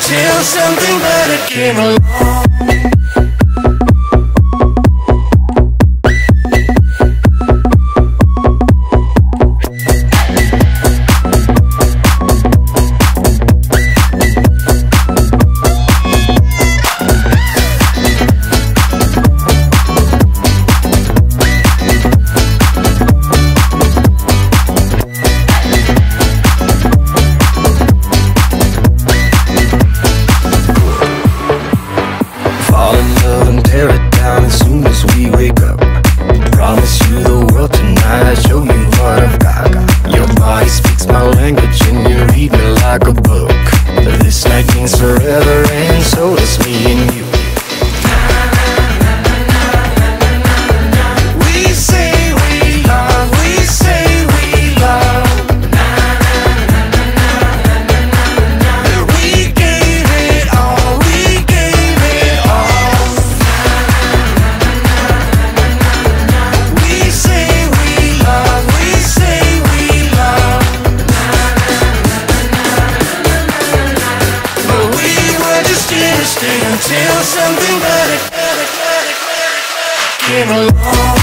until something better came along. Tear it down as soon as we wake up. Promise you the world tonight, show you what I've got. Your body speaks my language and you read me like a book. This night means forever and so does me and you. We say we love, we say we love. We gave it all, we gave it all. Until something better came along.